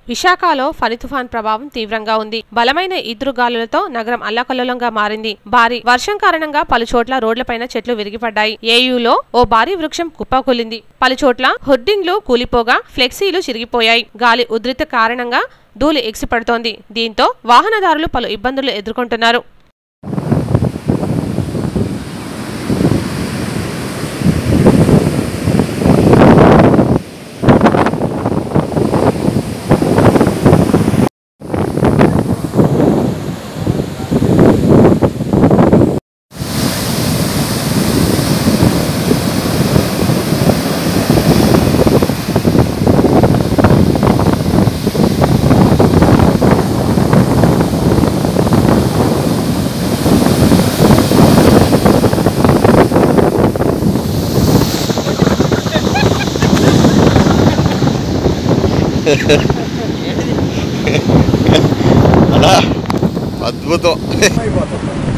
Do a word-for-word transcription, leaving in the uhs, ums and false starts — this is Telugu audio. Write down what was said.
విశాఖలో ఫణి తుఫాన్ ప్రభావం తీవ్రంగా ఉంది. బలమైన ఈదురుగాలులతో నగరం అల్లకల్లోలంగా మారింది. భారీ వర్షం కారణంగా పలుచోట్ల రోడ్లపైన చెట్లు విరిగిపడ్డాయి. ఏయూలో ఓ భారీ వృక్షం కుప్పకూలింది. పలుచోట్ల హోర్డింగ్లు కూలిపోగా ఫ్లెక్సీలు చిరిగిపోయాయి. గాలి ఉధృతి కారణంగా ధూళి ఎగిసిపడుతోంది. దీంతో వాహనదారులు పలు ఇబ్బందులు ఎదుర్కొంటున్నారు. అలా అద్భుతం.